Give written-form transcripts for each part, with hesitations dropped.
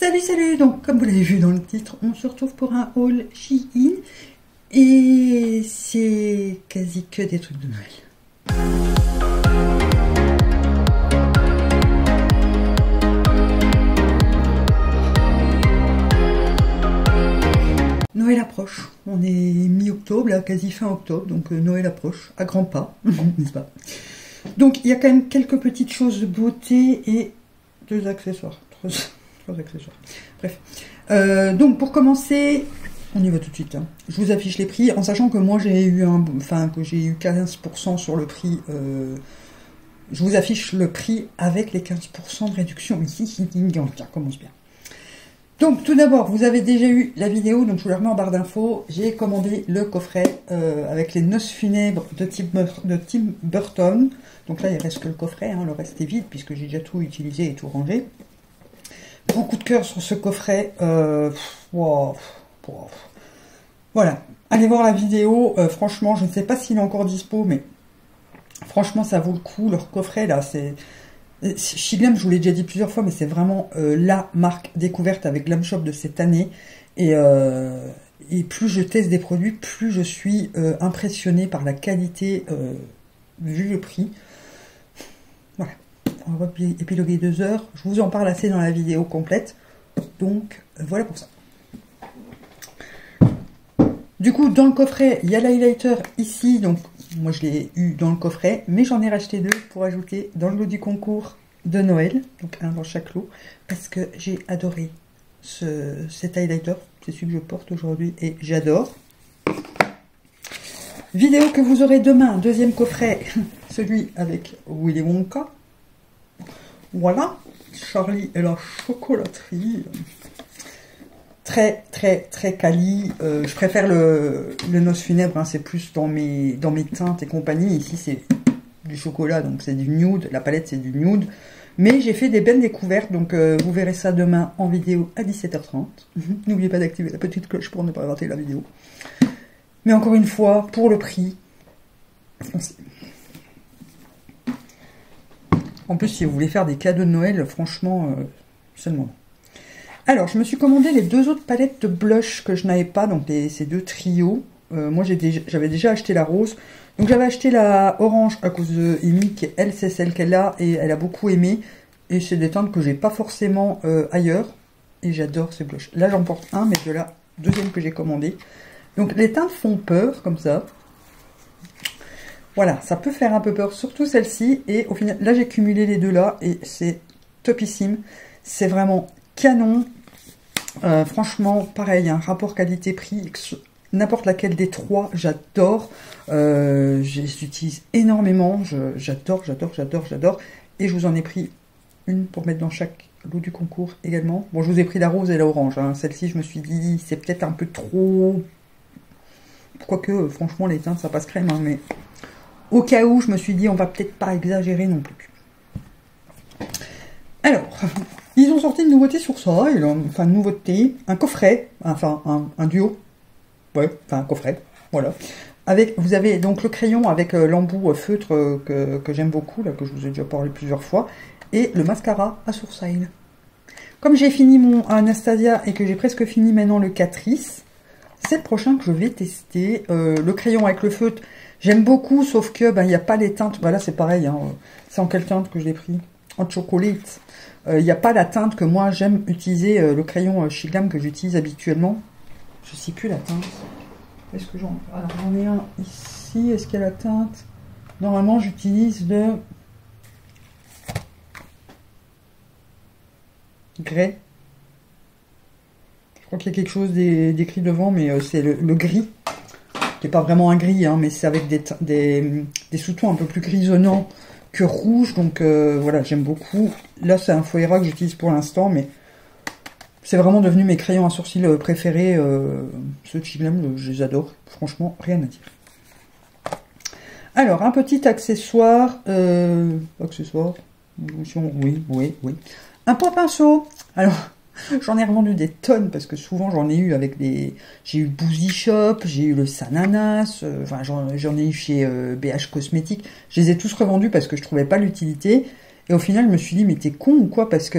Salut, salut! Donc, comme vous l'avez vu dans le titre, on se retrouve pour un haul Shein. Et c'est quasi que des trucs de Noël. Noël approche. On est mi-octobre, là, quasi fin octobre. Donc, Noël approche, à grands pas, n'est-ce pas? Donc, il y a quand même quelques petites choses de beauté et deux accessoires. Trois accessoires. Bref. Donc, pour commencer, on y va tout de suite. Hein. Je vous affiche les prix, en sachant que moi, j'ai eu que j'ai eu 15% sur le prix. Je vous affiche le prix avec les 15% de réduction. Ici, ça commence bien. Donc, tout d'abord, vous avez déjà eu la vidéo, donc je vous la remets en barre d'infos. J'ai commandé le coffret avec les noces funèbres de Tim Burton. Donc là, il reste que le coffret, hein, le reste est vide, puisque j'ai déjà tout utilisé et tout rangé. Grand coup de cœur sur ce coffret. Voilà, allez voir la vidéo. Franchement, je ne sais pas s'il est encore dispo, mais franchement, ça vaut le coup. Leur coffret, là, c'est... Shiglam, je vous l'ai déjà dit plusieurs fois, mais c'est vraiment la marque découverte avec Glam Shop de cette année. Et plus je teste des produits, plus je suis impressionnée par la qualité vu le prix. Voilà, on va épiloguer 2 heures. Je vous en parle assez dans la vidéo complète. Donc, voilà pour ça. Du coup, dans le coffret, il y a l'highlighter ici. Donc, moi, je l'ai eu dans le coffret, mais j'en ai racheté 2 pour ajouter dans le lot du concours de Noël. Donc, un dans chaque lot, parce que j'ai adoré cet highlighter. C'est celui que je porte aujourd'hui et j'adore. Vidéo que vous aurez demain, deuxième coffret, celui avec Willy Wonka. Voilà, Charlie et la chocolaterie. Très quali. Je préfère le noces funèbres, hein, c'est plus dans mes teintes et compagnie. Ici c'est du chocolat, donc c'est du nude. La palette c'est du nude. Mais j'ai fait des belles découvertes, donc vous verrez ça demain en vidéo à 17h30. N'oubliez pas d'activer la petite cloche pour ne pas rater la vidéo. Mais encore une fois, pour le prix, foncez. En plus, si vous voulez faire des cadeaux de Noël, franchement, c'est le moment. Alors, je me suis commandé les 2 autres palettes de blush que je n'avais pas, donc ces 2 trios. Moi, j'avais déjà acheté la rose. Donc, j'avais acheté la orange à cause de Amy, qui elle, c'est celle qu'elle a, et elle a beaucoup aimé. Et c'est des teintes que j'ai pas forcément ailleurs. Et j'adore ces blushs. Là, j'en porte un, mais de la deuxième que j'ai commandé. Donc, les teintes font peur, comme ça. Voilà, ça peut faire un peu peur, surtout celle-ci. Et au final, là, j'ai cumulé les deux là, et c'est topissime. C'est vraiment canon. Franchement, pareil, un rapport qualité-prix, n'importe laquelle des 3, j'adore. Je les utilise énormément, j'adore. Et je vous en ai pris une pour mettre dans chaque lot du concours également. Bon, je vous ai pris la rose et la orange. Hein. Celle-ci, je me suis dit, c'est peut-être un peu trop... Quoique, franchement, les teintes, ça passe crème. Hein, mais au cas où, je me suis dit, on va peut-être pas exagérer non plus. Alors... Ils ont sorti une nouveauté sur ça, enfin une nouveauté, un coffret, enfin un duo, ouais, enfin un coffret, voilà. Avec, vous avez donc le crayon avec l'embout feutre que j'aime beaucoup, là, que je vous ai déjà parlé plusieurs fois, et le mascara à sourcils. Comme j'ai fini mon Anastasia et que j'ai presque fini maintenant le Catrice, c'est le prochain que je vais tester. Le crayon avec le feutre, j'aime beaucoup, sauf que ben, il n'y a pas les teintes, voilà, c'est pareil, hein, c'est en quelle teinte que je l'ai pris? En chocolate. Il n'y a pas la teinte que moi j'aime utiliser, le crayon Shiglam que j'utilise habituellement. Je ne sais plus la teinte. Est-ce que j'en ai un ici? Est-ce qu'il y a la teinte? Normalement j'utilise le grès. Je crois qu'il y a quelque chose d'écrit devant, mais c'est le gris. Qui n'est pas vraiment un gris, hein, mais c'est avec des sous-tons un peu plus grisonnants que rouge, donc voilà, j'aime beaucoup. Là, c'est un Foira que j'utilise pour l'instant, mais c'est vraiment devenu mes crayons à sourcils préférés. Ceux de Shiglam, je les adore. Franchement, rien à dire. Alors, un petit accessoire. Oui. Un pot-pinceau. Alors, j'en ai revendu des tonnes, parce que souvent, j'en ai eu avec des... J'ai eu Boozy Shop, j'ai eu le Sananas, enfin, j'en ai eu chez BH Cosmétiques. Je les ai tous revendus parce que je trouvais pas l'utilité. Et au final, je me suis dit, mais t'es con ou quoi? Parce que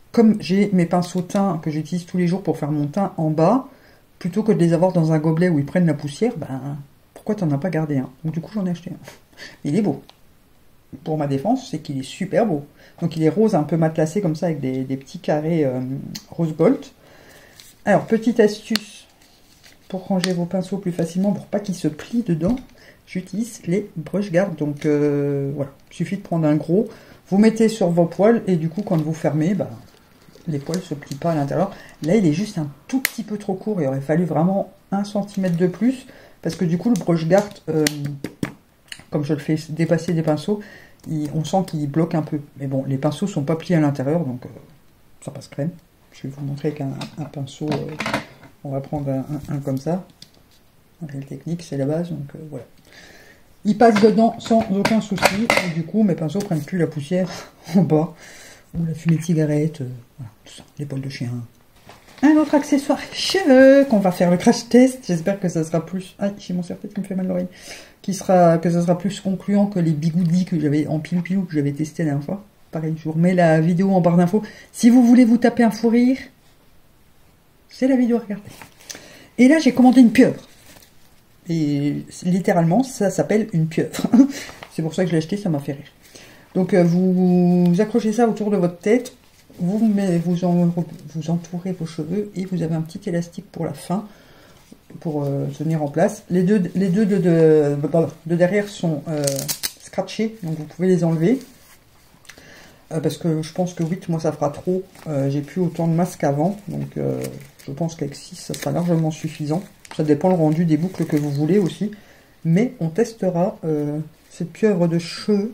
comme j'ai mes pinceaux teint que j'utilise tous les jours pour faire mon teint en bas, plutôt que de les avoir dans un gobelet où ils prennent la poussière, ben pourquoi t'en as pas gardé un? Donc du coup j'en ai acheté un. Il est beau. Pour ma défense, c'est qu'il est super beau. Donc il est rose un peu matelassé comme ça avec des petits carrés rose gold. Alors petite astuce pour ranger vos pinceaux plus facilement, pour pas qu'ils se plient dedans, j'utilise les brush guard. Donc voilà, il suffit de prendre un gros, vous mettez sur vos poils et du coup quand vous fermez, bah, les poils se plient pas à l'intérieur. Là il est juste un tout petit peu trop court, il aurait fallu vraiment 1 cm de plus, parce que du coup le brush guard, comme je le fais dépasser des pinceaux, on sent qu'il bloque un peu. Mais bon, les pinceaux sont pas pliés à l'intérieur, donc ça passe crème. Je vais vous montrer avec un pinceau, on va prendre un comme ça. La technique, c'est la base, donc voilà. Il passe dedans sans aucun souci, et du coup mes pinceaux prennent plus la poussière en bas, ou la fumée de cigarette, voilà, tout ça, les poils de chien. Un autre accessoire cheveux qu'on va faire le crash test. J'espère que ça sera plus... Ah, j'ai mon serre-tête qui me fait mal l'oreille. Que ça sera plus concluant que les bigoudis que j'avais en pilou-pilou que j'avais testé la dernière fois. Pareil, je vous remets la vidéo en barre d'infos. Si vous voulez vous taper un fou rire, c'est la vidéo à regarder. Et là, j'ai commandé une pieuvre. Et littéralement, ça s'appelle une pieuvre. C'est pour ça que je l'ai acheté, ça m'a fait rire. Donc, vous accrochez ça autour de votre tête. Vous entourez vos cheveux et vous avez un petit élastique pour la fin pour tenir en place. Les deux de derrière sont scratchés, donc vous pouvez les enlever parce que je pense que 8 moi ça fera trop. J'ai plus autant de masque qu'avant, donc je pense qu'avec 6 ça sera largement suffisant. Ça dépend le rendu des boucles que vous voulez aussi, mais on testera cette pieuvre de cheveux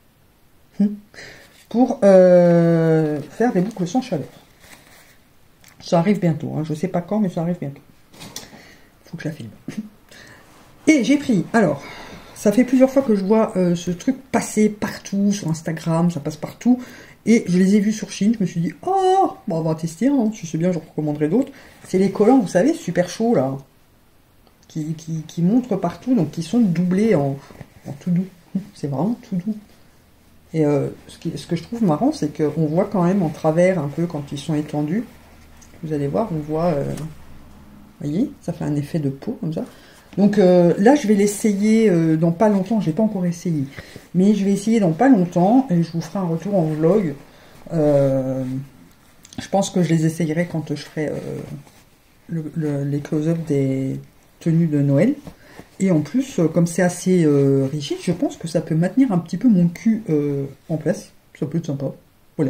pour faire des boucles sans chaleur. Ça arrive bientôt, hein. Je sais pas quand, mais ça arrive bientôt. Faut que je la filme. Et j'ai pris, alors, ça fait plusieurs fois que je vois ce truc passer partout, sur Instagram, ça passe partout, et je les ai vus sur Chine, je me suis dit, oh, bon, on va tester, hein. Si c'est bien, je recommanderai d'autres. C'est les collants, vous savez, super chauds, là, qui montrent partout, donc qui sont doublés en tout doux. C'est vraiment tout doux. Et ce que je trouve marrant, c'est qu'on voit quand même en travers un peu quand ils sont étendus. Vous allez voir, on voit... vous voyez, ça fait un effet de peau comme ça. Donc là, je vais l'essayer dans pas longtemps. Je n'ai pas encore essayé. Mais je vais essayer dans pas longtemps et je vous ferai un retour en vlog. Je pense que je les essayerai quand je ferai les close-up des tenues de Noël. Et en plus, comme c'est assez rigide, je pense que ça peut maintenir un petit peu mon cul en place. Ça peut être sympa. Voilà.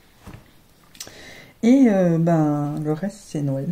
Et le reste, c'est Noël.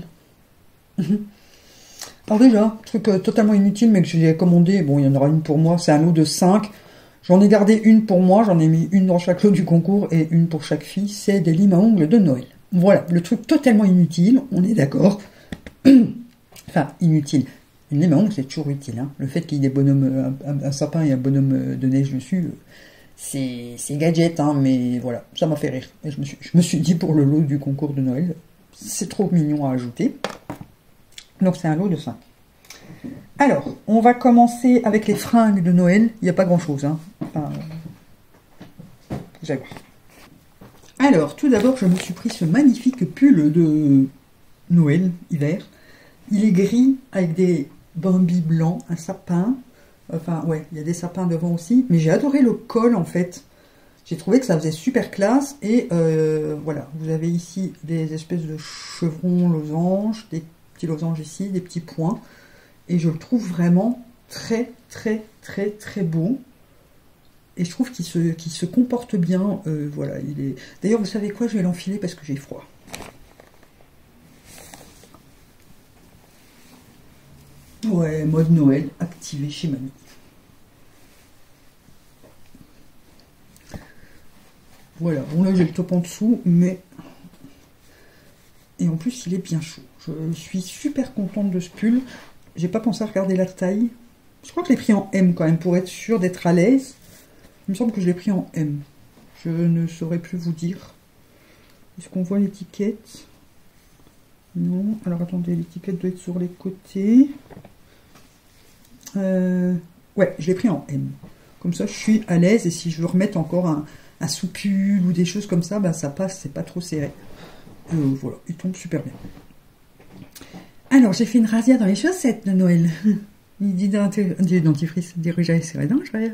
Alors déjà, truc totalement inutile, mais que j'ai commandé. Bon, il y en aura une pour moi. C'est un lot de 5. J'en ai gardé une pour moi. J'en ai mis une dans chaque lot du concours et une pour chaque fille. C'est des limes à ongles de Noël. Voilà, le truc totalement inutile. On est d'accord. Enfin, inutile. Une lime à ongles, c'est toujours utile. Hein. Le fait qu'il y ait des bonhommes, un sapin et un bonhomme de neige dessus, c'est gadget, hein, mais voilà, ça m'a fait rire. Et je me suis dit pour le lot du concours de Noël, c'est trop mignon à ajouter. Donc c'est un lot de 5. Alors, on va commencer avec les fringues de Noël. Il n'y a pas grand-chose. Hein. Enfin, vous allez voir. Alors, tout d'abord, je me suis pris ce magnifique pull de Noël, hiver. Il est gris avec des bambis blancs, un sapin. Enfin, ouais, il y a des sapins devant aussi. Mais j'ai adoré le col, en fait. J'ai trouvé que ça faisait super classe. Et voilà, vous avez ici des espèces de chevrons losanges, des petits losanges ici, des petits points. Et je le trouve vraiment très, très, très, très beau. Et je trouve qu'il se comporte bien. Voilà, il est... D'ailleurs, vous savez quoi? Je vais l'enfiler parce que j'ai froid. Ouais, mode Noël activé chez mamie. Voilà, bon là j'ai le top en dessous, mais... Et en plus il est bien chaud. Je suis super contente de ce pull. J'ai pas pensé à regarder la taille. Je crois que je l'ai pris en M quand même, pour être sûr d'être à l'aise. Il me semble que je l'ai pris en M. Je ne saurais plus vous dire. Est-ce qu'on voit l'étiquette? Non. Alors attendez, l'étiquette doit être sur les côtés. Ouais, je l'ai pris en M. Comme ça, je suis à l'aise. Et si je veux remettre encore un sous-pull ou des choses comme ça, bah, ça passe, c'est pas trop serré. Voilà, il tombe super bien. Alors, j'ai fait une razzia dans les chaussettes de Noël. Du dentifrice, des rouges à lèvres et dents,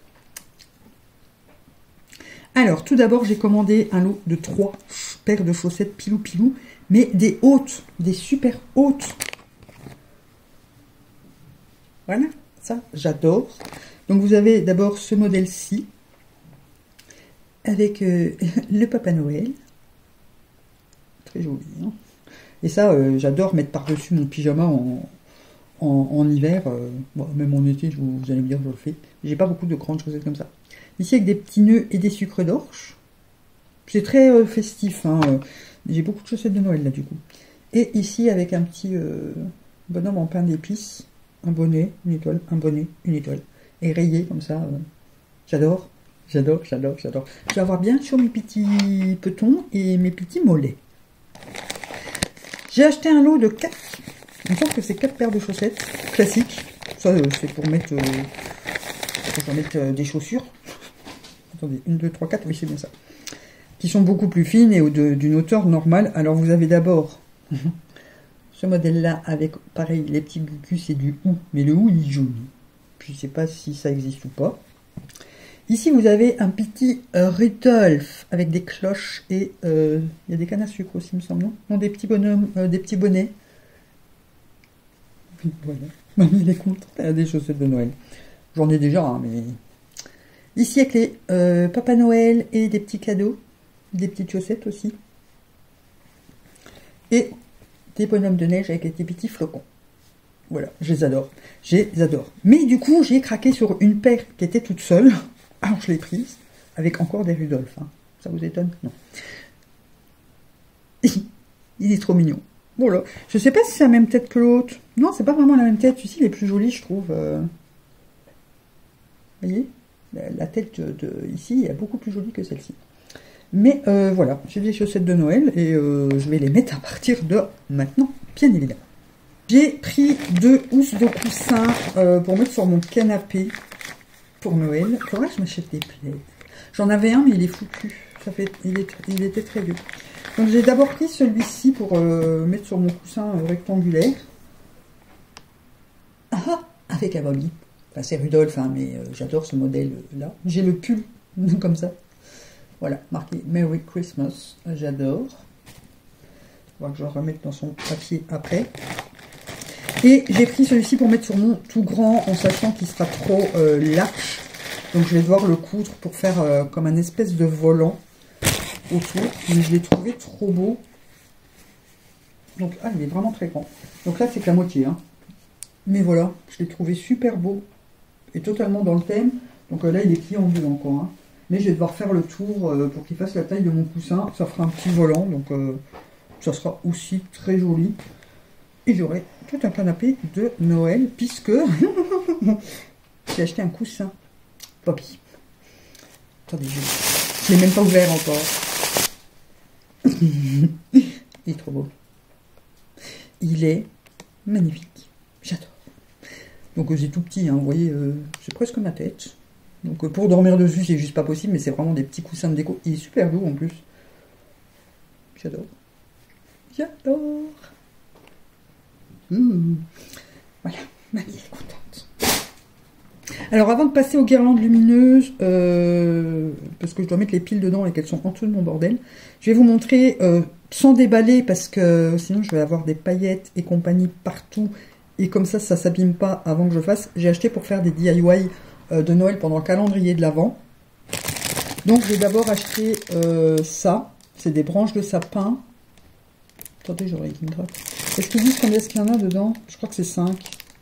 Alors, tout d'abord, j'ai commandé un lot de 3 paires de chaussettes pilou-pilou, mais des hautes, des super hautes. Voilà, ça, j'adore. Donc, vous avez d'abord ce modèle-ci, avec le Papa Noël. Très joli, hein. Et ça, j'adore mettre par-dessus mon pyjama en hiver. Bon, même en été, vous allez me dire, je le fais. J'ai pas beaucoup de grandes chaussettes comme ça. Ici, avec des petits nœuds et des sucres d'orge. C'est très festif, hein. J'ai beaucoup de chaussettes de Noël, là, du coup. Et ici, avec un petit bonhomme en pain d'épices. Un bonnet, une étoile, un bonnet, une étoile. Et rayé, comme ça. J'adore, j'adore, j'adore, j'adore. Je vais avoir bien sur mes petits petons et mes petits mollets. J'ai acheté un lot de 4. Il me semble que c'est 4 paires de chaussettes classiques. Ça, c'est pour mettre, des chaussures. Attendez, 1, 2, 3, 4, oui, c'est bien ça. Qui sont beaucoup plus fines et d'une hauteur normale. Alors, vous avez d'abord ce modèle-là avec, pareil, les petits bucus, c'est du hou. Mais le hou, il est joli. Je ne sais pas si ça existe ou pas. Ici, vous avez un petit Rudolph avec des cloches et il y a des cannes à sucre aussi, il me semble, non? Non, des petits bonhommes, des petits bonnets. Voilà. Mamie, il est contre. Des chaussettes de Noël. J'en ai déjà, hein, mais... Ici, avec les Papa Noël et des petits cadeaux. Des petites chaussettes aussi. Et des bonhommes de neige avec des petits flocons. Voilà, je les adore. Je les adore. Mais du coup, j'ai craqué sur une paire qui était toute seule. Alors, je l'ai prise, avec encore des Rudolph. Hein. Ça vous étonne? Non. Il est trop mignon. Voilà. Je sais pas si c'est la même tête que l'autre. Non, c'est pas vraiment la même tête. Celui-ci, il est plus joli, je trouve. Vous voyez? La tête ici est beaucoup plus jolie que celle-ci. Mais voilà, j'ai des chaussettes de Noël et je vais les mettre à partir de maintenant, bien évidemment. J'ai pris 2 housses de coussin pour mettre sur mon canapé. Pour Noël. Faudrait que je m'achète des plaids. J'en avais un, mais il est foutu. Il était très vieux. Donc j'ai d'abord pris celui-ci pour mettre sur mon coussin rectangulaire. Ah, avec un bobby. Enfin, c'est Rudolph, hein, mais j'adore ce modèle-là. J'ai le pull, comme ça. Voilà, marqué Merry Christmas. J'adore. On va que je le remette dans son papier après. Et j'ai pris celui-ci pour mettre sur mon tout grand en sachant qu'il sera trop large. Donc je vais devoir le coudre pour faire comme un espèce de volant autour. Mais je l'ai trouvé trop beau. Donc, ah, il est vraiment très grand. Donc là, c'est que la moitié. Hein. Mais voilà, je l'ai trouvé super beau. Et totalement dans le thème. Donc là, il est plié en deux encore. Hein. Mais je vais devoir faire le tour pour qu'il fasse la taille de mon coussin. Ça fera un petit volant. Donc ça sera aussi très joli. Et j'aurai tout un canapé de Noël, puisque j'ai acheté un coussin Poppy. Attendez, je ne l'ai même pas ouvert encore. Il est trop beau. Il est magnifique. J'adore. Donc c'est tout petit, hein, vous voyez, c'est presque ma tête. Donc pour dormir dessus, c'est juste pas possible, mais c'est vraiment des petits coussins de déco. Il est super doux en plus. J'adore. J'adore. Voilà, ma vie est contente. Alors avant de passer aux guirlandes lumineuses, parce que je dois mettre les piles dedans et qu'elles sont en dessous de mon bordel, je vais vous montrer sans déballer parce que sinon je vais avoir des paillettes et compagnie partout et comme ça s'abîme pas avant que je fasse. J'ai acheté pour faire des DIY de Noël pendant le calendrier de l'Avent. Donc je vais d'abord acheter ça, c'est des branches de sapin. Attendez, j'aurais une gratte. Est-ce qu'ils disent combien est-ce qu'il y en a dedans? Je crois que c'est 5.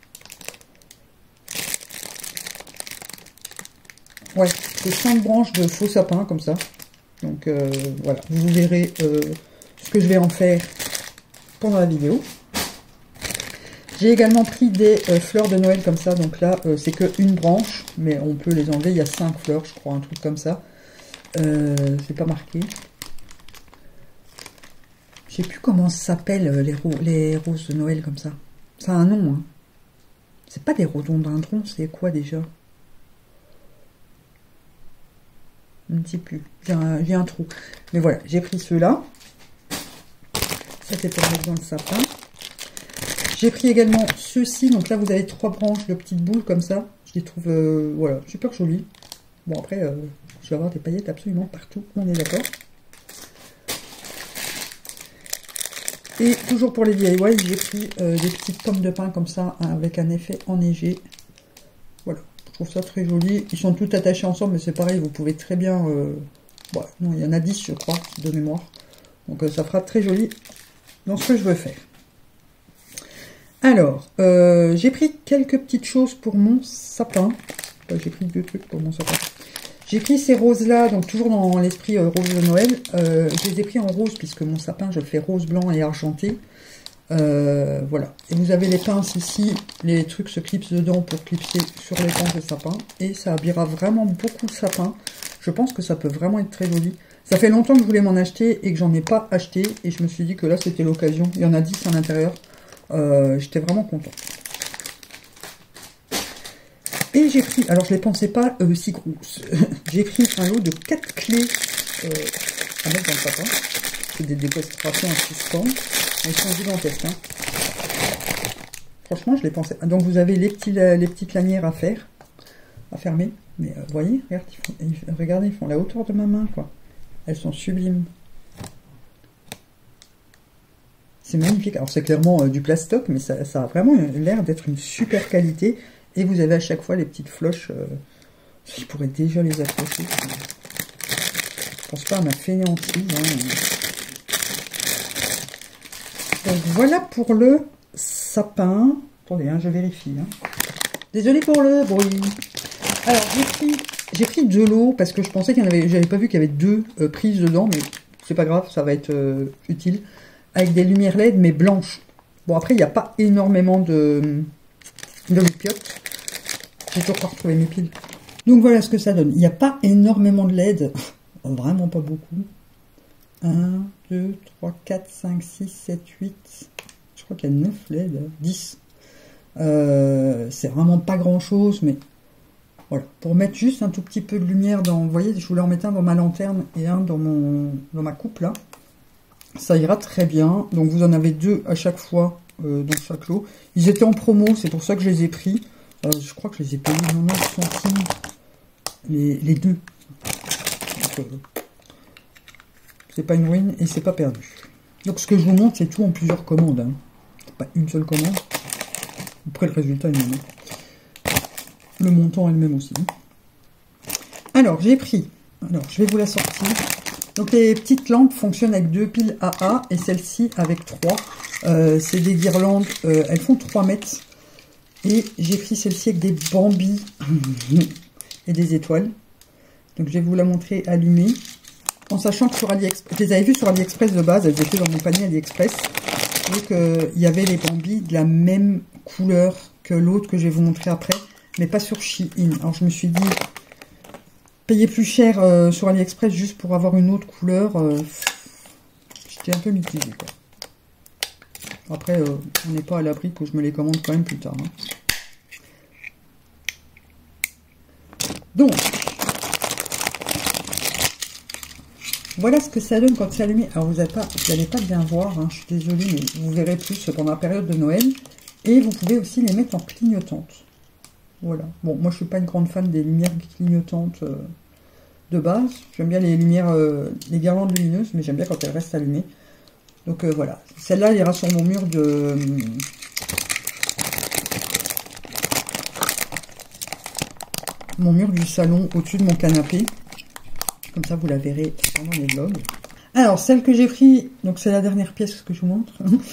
Ouais, c'est 5 branches de faux sapin, comme ça. Donc, voilà. Vous verrez ce que je vais en faire pendant la vidéo. J'ai également pris des fleurs de Noël, comme ça. Donc là, c'est que une branche, mais on peut les enlever. Il y a 5 fleurs, je crois, un truc comme ça. C'est pas marqué. Je sais plus comment ça s'appelle les roses de Noël comme ça. Ça a un nom. Hein. C'est pas des rhododendrons, c'est quoi déjà? Je ne sais plus. J'ai un trou. Mais voilà, j'ai pris ceux-là. Ça, c'est pour mettre dans le sapin. J'ai pris également ceux-ci. Donc là, vous avez 3 branches de petites boules comme ça. Je les trouve, voilà, super jolies. Bon, après, je vais avoir des paillettes absolument partout. On est d'accord. Et toujours pour les DIY, j'ai pris des petites pommes de pin comme ça, hein, avec un effet enneigé. Voilà, je trouve ça très joli. Ils sont tous attachés ensemble, mais c'est pareil, vous pouvez très bien... bon, non, il y en a 10, je crois, de mémoire. Donc ça fera très joli dans ce que je veux faire. Alors, j'ai pris quelques petites choses pour mon sapin. J'ai pris 2 trucs pour mon sapin. J'ai pris ces roses-là, donc toujours dans l'esprit rose de Noël. Je les ai pris en rose, puisque mon sapin, je le fais rose, blanc et argenté. Voilà. Et vous avez les pinces ici, les trucs se clipsent dedans pour clipser sur les pinces de sapin. Et ça habillera vraiment beaucoup le sapin. Je pense que ça peut vraiment être très joli. Ça fait longtemps que je voulais m'en acheter et que j'en ai pas acheté. Et je me suis dit que là, c'était l'occasion. Il y en a 10 à l'intérieur. J'étais vraiment content. Et j'ai pris, alors je ne les pensais pas si grosses, j'ai pris un lot de 4 clés à mettre dans le sapin. C'est des décorations en suspens. Elles sont gigantesques. Hein. Franchement, je les pensais. Donc vous avez les petites lanières à faire, à fermer. Mais vous voyez, regardez, ils font la hauteur de ma main, quoi. Elles sont sublimes. C'est magnifique. Alors c'est clairement du plastoc, mais ça a vraiment l'air d'être une super qualité. Et vous avez à chaque fois les petites floches. Je pourrais déjà les accrocher. Je pense pas à ma fainéantise. Hein. Donc voilà pour le sapin. Attendez, hein, je vérifie. Hein. Désolée pour le bruit. Alors j'ai pris de l'eau parce que je pensais qu'il y en avait. J'avais pas vu qu'il y avait 2 prises dedans, mais c'est pas grave, ça va être utile. Avec des lumières LED mais blanches. Bon après il n'y a pas énormément de lipiote. J'ai toujours pas retrouvé mes piles. Donc voilà ce que ça donne. Il n'y a pas énormément de LED. Vraiment pas beaucoup. 1, 2, 3, 4, 5, 6, 7, 8. Je crois qu'il y a 9 LED. 10. C'est vraiment pas grand chose. Mais voilà. Pour mettre juste un tout petit peu de lumière dans... Vous voyez, je voulais en mettre un dans ma lanterne et un dans ma coupe là. Ça ira très bien. Donc vous en avez 2 à chaque fois dans chaque lot. Ils étaient en promo. C'est pour ça que je les ai pris. Je crois que je les ai payés 90 centimes les 2. C'est pas une ruine et c'est pas perdu. Donc ce que je vous montre, c'est tout en plusieurs commandes. Hein. Pas une seule commande. Après le résultat est le même. Le montant est le même aussi. Alors j'ai pris. Alors je vais vous la sortir. Donc les petites lampes fonctionnent avec 2 piles AA et celle-ci avec 3. C'est des guirlandes. Elles font 3 mètres. Et j'ai pris celle-ci avec des bambis et des étoiles. Donc je vais vous la montrer allumée. En sachant que sur AliExpress, je les avais vues sur AliExpress de base, elles étaient dans mon panier AliExpress. Donc il y avait les bambis de la même couleur que l'autre que je vais vous montrer après, mais pas sur Shein. Alors je me suis dit, payer plus cher sur AliExpress juste pour avoir une autre couleur, j'étais un peu mitigée, quoi. Après, on n'est pas à l'abri que je me les commande quand même plus tard. Hein. Donc, voilà ce que ça donne quand c'est allumé. Alors, vous n'allez pas bien voir, hein, je suis désolée, mais vous verrez plus pendant la période de Noël. Et vous pouvez aussi les mettre en clignotantes. Voilà. Bon, moi, je suis pas une grande fan des lumières clignotantes de base. J'aime bien les lumières, les guirlandes lumineuses, mais j'aime bien quand elles restent allumées. Donc voilà, celle-là elle ira sur mon mur du salon au-dessus de mon canapé. Comme ça vous la verrez pendant les vlogs. Alors celle que j'ai pris, donc c'est la dernière pièce que je vous montre.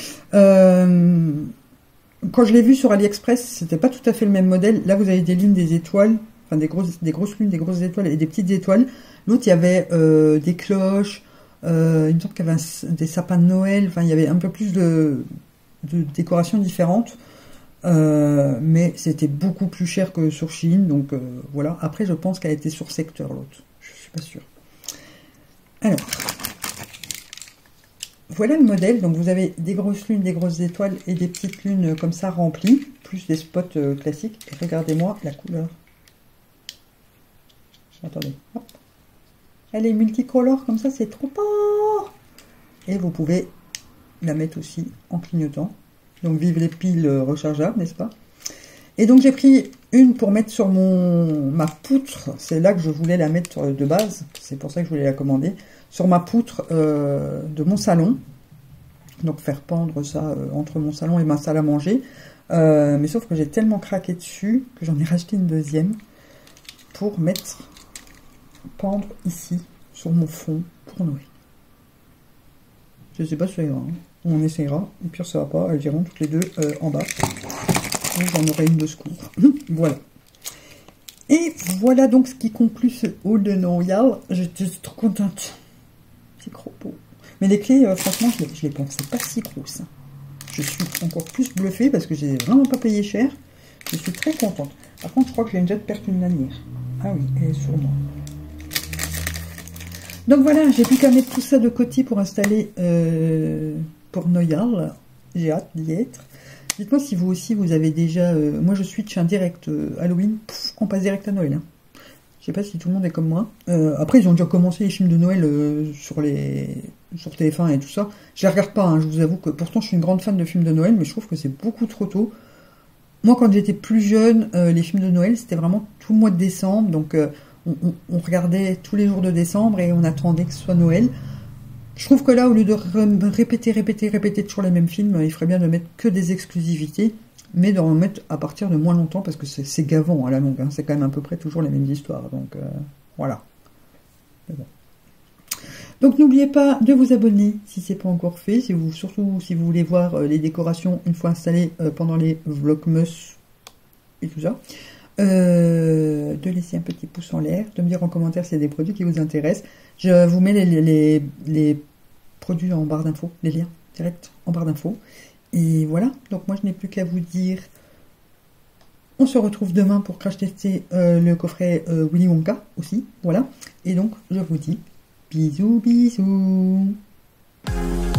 Quand je l'ai vue sur AliExpress, c'était pas tout à fait le même modèle. Là vous avez des lunes, des étoiles, enfin des grosses lunes, des grosses étoiles et des petites étoiles. L'autre il y avait des cloches. Il me semble qu'il y avait des sapins de Noël, enfin il y avait un peu plus de décorations différentes, mais c'était beaucoup plus cher que sur Shein, donc voilà. Après je pense qu'elle était sur secteur l'autre, je suis pas sûre. Alors, voilà le modèle, donc vous avez des grosses lunes, des grosses étoiles et des petites lunes comme ça remplies, plus des spots classiques, et regardez-moi la couleur. Attendez, hop. Elle est multicolore comme ça, c'est trop beau. Et vous pouvez la mettre aussi en clignotant. Donc vive les piles rechargeables, n'est-ce pas? Et donc j'ai pris une pour mettre sur ma poutre, c'est là que je voulais la mettre de base, c'est pour ça que je voulais la commander, sur ma poutre de mon salon. Donc faire pendre ça entre mon salon et ma salle à manger. Mais sauf que j'ai tellement craqué dessus que j'en ai racheté une deuxième pour pendre ici, sur mon fond, pour Noël. Je sais pas si ça ira, hein. On essayera, et puis ça va pas, elles iront toutes les deux en bas. Donc j'en aurai une de secours. Voilà. Et voilà donc ce qui conclut ce haul de Noël. J'étais trop contente. C'est trop beau. Mais les clés, franchement, je les pensais pas si grosses. Je suis encore plus bluffée parce que j'ai vraiment pas payé cher. Je suis très contente. Par contre, je crois que j'ai déjà perdu une lanière. Ah oui, elle est sur moi. Donc voilà, j'ai plus qu'à mettre tout ça de côté pour installer pour Noël. J'ai hâte d'y être. Dites-moi si vous aussi, vous avez déjà... moi, je switch un direct Halloween. Pouf, on passe direct à Noël. Hein. Je sais pas si tout le monde est comme moi. Après, ils ont déjà commencé les films de Noël sur TF1 et tout ça. Je les regarde pas, hein, je vous avoue que... Pourtant, je suis une grande fan de films de Noël, mais je trouve que c'est beaucoup trop tôt. Moi, quand j'étais plus jeune, les films de Noël, c'était vraiment tout le mois de décembre. Donc, on regardait tous les jours de décembre et on attendait que ce soit Noël. Je trouve que là, au lieu de répéter toujours les mêmes films, il ferait bien de mettre que des exclusivités, mais d'en mettre à partir de moins longtemps, parce que c'est gavant à la longue, hein. C'est quand même à peu près toujours les mêmes histoires, donc voilà. Bon. Donc n'oubliez pas de vous abonner si ce n'est pas encore fait, surtout si vous voulez voir les décorations une fois installées pendant les Vlogmas et tout ça. De laisser un petit pouce en l'air, de me dire en commentaire s'il y a des produits qui vous intéressent. Je vous mets les produits en barre d'infos, les liens directs en barre d'infos. Et voilà, donc moi je n'ai plus qu'à vous dire, on se retrouve demain pour crash tester le coffret Willy Wonka aussi, voilà. Et donc je vous dis bisous bisous.